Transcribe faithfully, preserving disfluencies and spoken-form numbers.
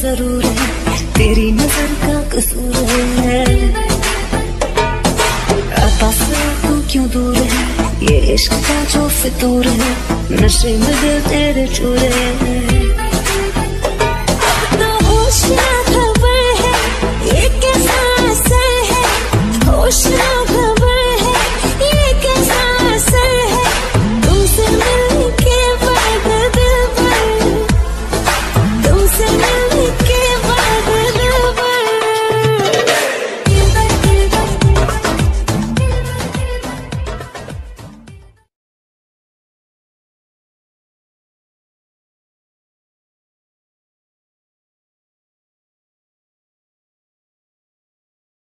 जरूर है, तेरी नजर का कसूर है। पास तू क्यों दूर है, ये इश्क का जो फितूर है, नशे में दिल तेरे चूर है।